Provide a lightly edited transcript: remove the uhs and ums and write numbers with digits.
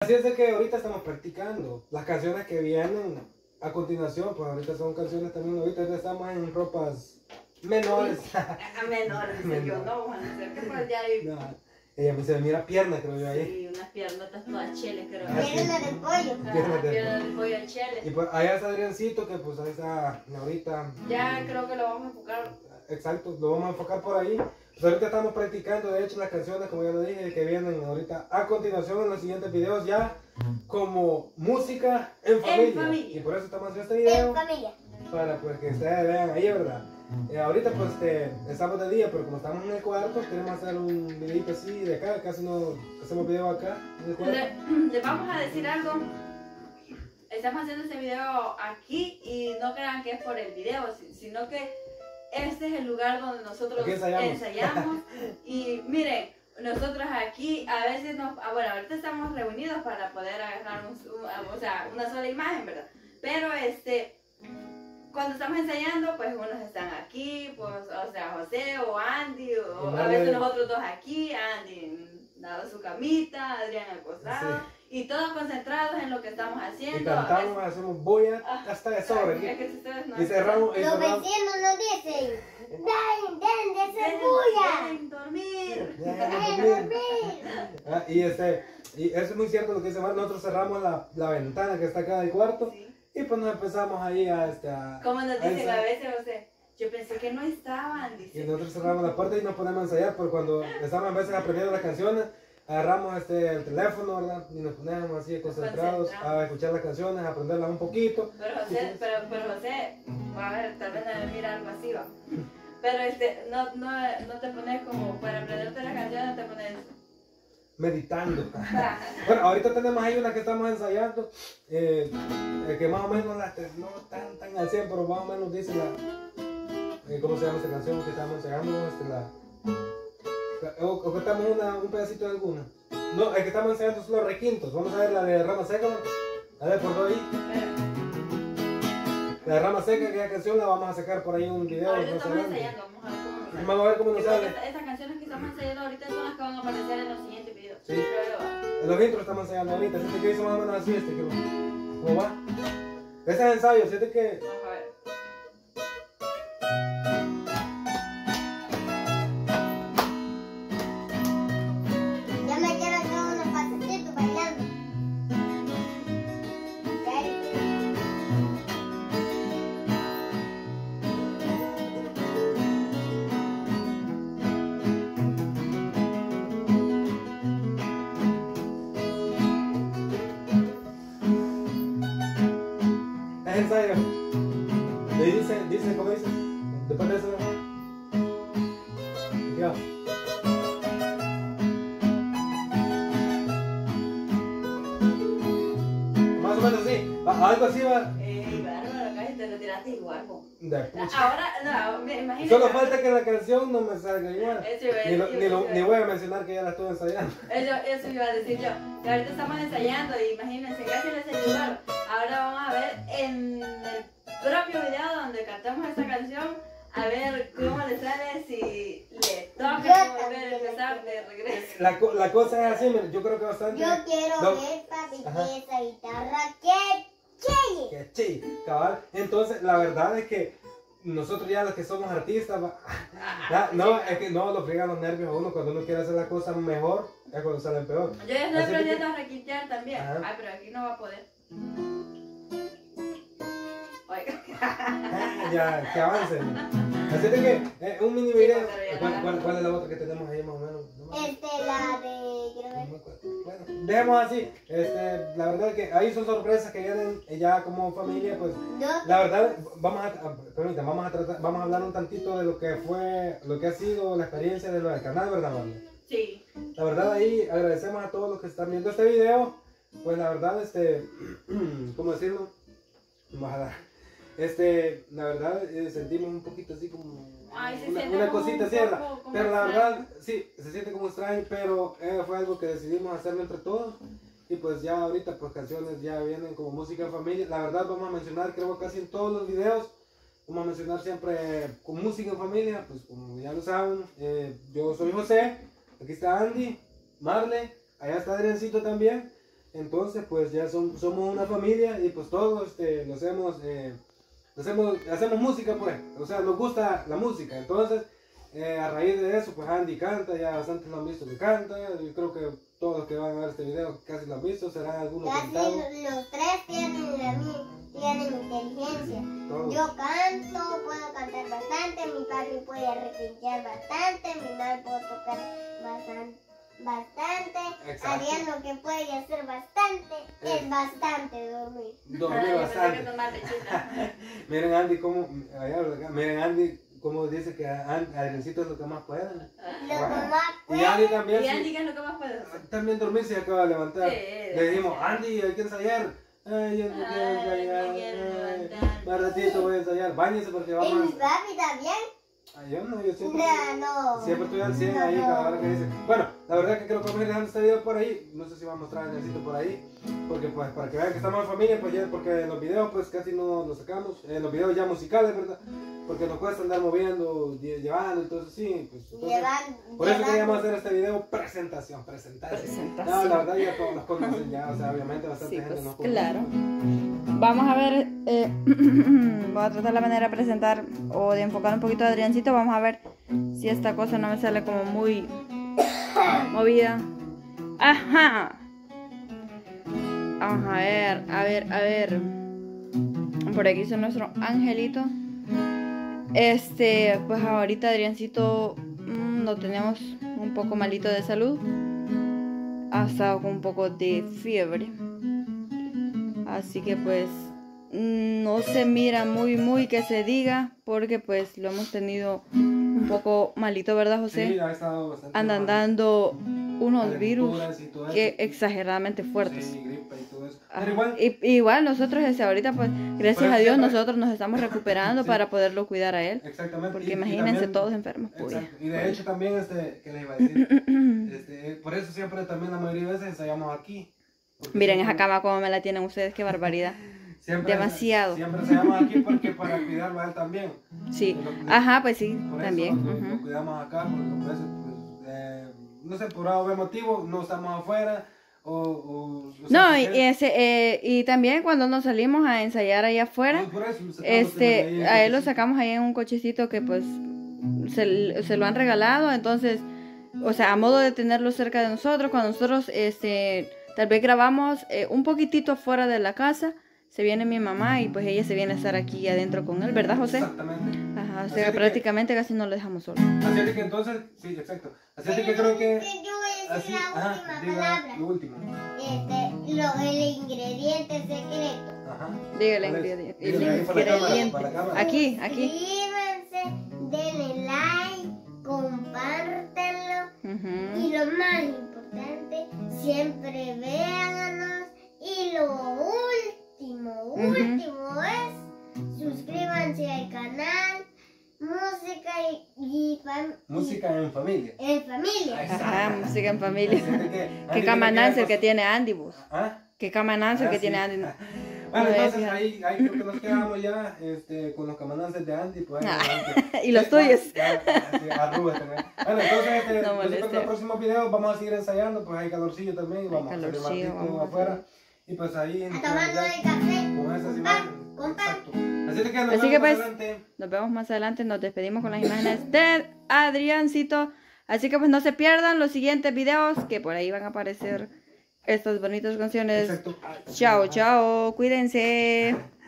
Así es de que ahorita estamos practicando las canciones que vienen a continuación, pues ahorita son canciones también, ahorita ya estamos en ropas menores. A menores, dice yo, no, Juan, que pues ya hay... No, ella me se me mira pierna, creo yo ahí. Sí, unas piernotas todas cheles, creo. Pierna del pollo. Piernas del pollo cheles. Y pues allá está Adriancito, que pues ahí está ahorita. Ya creo que lo vamos a enfocar. Exacto, lo vamos a enfocar por ahí. Pues ahorita estamos practicando, de hecho, las canciones, como ya lo dije, que vienen ahorita a continuación en los siguientes videos ya como música en familia. Y por eso estamos haciendo este video. En familia. Para pues que ustedes vean ahí, ¿verdad? Ahorita pues estamos de día, pero como estamos en el cuarto, queremos hacer un videito así de acá, casi no hacemos video acá en el cuarto. Les vamos a decir algo. Estamos haciendo este video aquí y no crean que es por el video, sino que este es el lugar donde nosotros ensayamos. Y miren, nosotros aquí a veces bueno, ahorita estamos reunidos para poder agarrar una sola imagen, ¿verdad? Pero cuando estamos ensayando, pues unos están aquí, pues, o sea, José o Andy, o a veces nosotros dos aquí, Andy dado su camita, Adrián acostado, y todos concentrados en lo que estamos haciendo. Y cantamos, hacemos bulla, hasta de sobre aquí. Y cerramos. Los vecinos nos dicen, ¡den de hacer bulla! ¡Deben dormir! ¡Deben dormir! Y eso es muy cierto lo que dice Mar, nosotros cerramos la ventana que está acá del cuarto. Sí. Y pues nos empezamos ahí como nos dicen a veces, José, yo pensé que no estaban, y nosotros cerramos la puerta y nos ponemos a ensayar, porque cuando estamos a veces aprendiendo las canciones, agarramos el teléfono, ¿verdad? Y nos ponemos así concentrados a escuchar las canciones, a aprenderlas un poquito. Pero José, a ver, tal vez me mira algo así, va. Pero no te pones como, para aprenderte las canciones, te pones... meditando. Bueno, ahorita tenemos ahí una que estamos ensayando, que más o menos no tan al 100, pero más o menos dice ¿cómo se llama esta canción que estamos ensayando? O cantamos un pedacito de alguna. No, el que estamos ensayando son los requintos. Vamos a ver la de Rama Seca. A ver, por ahí. La de Rama Seca, que la canción la vamos a sacar por ahí en un video. Ahorita estamos ensayando, vamos a ver cómo nos sale. Vamos a ver cómo nos sale. Estas canciones que estamos ensayando ahorita son las que van a aparecer en los siguientes videos. Sí. En los intros estamos ensayando ahorita. Así que hizo más o menos así ¿cómo va? Ese es ensayo, siente que... Vamos a ver. Ya me quiero hacer unos pasecitos bailando. Es ensayo. Y dice, ¿cómo dice? Después de eso, ya. Más o menos así. Algo así va. Bárbaro, acá te retiraste igual, po. De pucha. Ahora, no, imagínate. Solo falta que la canción no me salga igual. Eso Ni voy a mencionar que ya la estuve ensayando. Eso iba a decir yo. Que ahorita estamos ensayando y imagínense, casi les ayudaron. Ahora vamos a ver en el propio video donde cantamos esta canción, a ver cómo le sale, si le toca volver a empezar de regreso. La cosa es así, yo creo que bastante. Yo quiero ver, papi, que esa guitarra que chille. Que sí, cabal. Entonces, la verdad es que nosotros ya los que somos artistas, es que no lo friegan los nervios a uno cuando uno quiere hacer la cosa mejor, es cuando salen peor. Yo ya estoy aprendiendo a requintear también. Ay, pero aquí no va a poder. Ya, que avancen. Así de que, un mini video. ¿Cuál es la otra que tenemos ahí más o menos? La de... quiero ver. Bueno, dejemos así. La verdad es que ahí son sorpresas que vienen ya como familia, pues. La verdad, vamos a hablar un tantito de lo que ha sido la experiencia de lo del canal, ¿verdad, Marlene? Sí. La verdad ahí agradecemos a todos los que están viendo este video. Pues la verdad, ¿cómo decirlo? La verdad sentimos un poquito así como una cosita así, pero la verdad sí, se siente como extraño, pero fue algo que decidimos hacerlo entre todos. Y pues ya ahorita pues canciones ya vienen como música en familia. La verdad vamos a mencionar, creo casi en todos los videos, vamos a mencionar siempre con música en familia, pues como ya lo saben, yo soy José, aquí está Andy, Marle, allá está Adriancito también. Entonces pues ya somos una familia y pues todos hacemos música pues, o sea, nos gusta la música. Entonces a raíz de eso pues Andy canta, ya bastantes lo han visto que canta. Yo creo que todos los que van a ver este video casi lo han visto, serán algunos cantados. Los tres tienen inteligencia. Todos. Yo canto, puedo cantar bastante, mi papi puede requintear bastante, mi mamá puede tocar bastante. Exacto. Adrián lo que puede hacer bastante es bastante dormir. Dormir bastante. Miren Andy como dice que Adriancito es lo que más puede. Lo que más puede. Y Andy también. ¿Y Andy qué es lo que más puede hacer? También dormir se acaba de levantar. Sí, Le dijimos, Andy, hay que ensayar. Ay, yo no quiero ensayar. Más ratito voy a ensayar. Báñese porque ¿Y vamos mi papi también? Yo siempre. No. Siempre estoy al 100 ahí cada hora que dice. Bueno, la verdad que creo que vamos a ir dejando este video por ahí. No sé si vamos a mostrar el necesito por ahí. Porque pues para que vean que estamos en familia, pues ya, porque en los videos pues casi no los sacamos. En los videos ya musicales, ¿verdad? Porque nos cuesta andar moviendo, llevando y todo eso, sí. Pues, entonces, por eso queríamos hacer este video presentación. No, la verdad ya todos los conocen ya, o sea, obviamente bastante gente pues, nos conoce. Claro. Vamos a ver, voy a tratar la manera de presentar o de enfocar un poquito a Adriancito. Vamos a ver si esta cosa no me sale como muy movida. Ajá. Vamos a ver. Por aquí está nuestro angelito. Pues ahorita Adriancito lo tenemos un poco malito de salud. Ha estado con un poco de fiebre. Así que pues no se mira muy que se diga, porque pues lo hemos tenido un poco malito, ¿verdad, José? Sí, ha estado bastante Andan dando unos virus que eso. exageradamente fuertes. Sí, gripa y todo eso. Ajá. Pero igual, Igual nosotros ahorita pues gracias a Dios nosotros nos estamos recuperando Sí. para poderlo cuidar a él. exactamente. Porque y imagínense también, todos enfermos. Pues. exacto. Y de hecho también, ¿qué les iba a decir? Por eso siempre también la mayoría de veces ensayamos aquí. Miren siempre, esa cama como me la tienen ustedes, qué barbaridad. Demasiado. Siempre ensayamos aquí porque para cuidarlo a él también. Sí, ajá, pues sí, Por también. eso lo cuidamos acá, porque por eso, pues, no sé, por algún motivo no estamos afuera. No, y también cuando nos salimos a ensayar allá afuera, a él lo sacamos ahí en un cochecito que pues se lo han regalado, entonces, o sea, a modo de tenerlo cerca de nosotros, cuando nosotros tal vez grabamos un poquitito afuera de la casa, se viene mi mamá y pues ella se viene a estar aquí adentro con él, ¿verdad, José? Exactamente. Ajá, o sea, prácticamente casi no lo dejamos solo. Así de que entonces, sí, exacto. Así de que creo que... Yo voy a decir la última diga palabra. lo último. El ingrediente secreto. Ajá. Dígale, Dígale ahí para la cámara, para la cámara. Aquí. Suscríbanse, denle like, compártanlo. Y lo más importante, siempre véanos. Y lo último es suscríbanse al canal Música en familia. En familia. Ajá, música en familia. Que Qué camananza el que tiene Andy, vos. ¿Ah? Qué camananza el que tiene Andy. Bueno, entonces ahí creo que nos quedamos ya con los camanances de Andy. Pues, y los tuyos. Bueno, entonces No moleste. en los próximos videos vamos a seguir ensayando, pues hay calorcillo también. Y vamos a hacer el calorcillo, martito vamos a afuera. Y pues ahí... Tomando el café. Con esas imágenes. Exacto. Así que nos Así vemos que pues, más adelante. nos vemos más adelante, nos despedimos con las imágenes de Adriancito. Así que pues no se pierdan los siguientes videos, que por ahí van a aparecer estas bonitas canciones. Exacto. Chao, cuídense.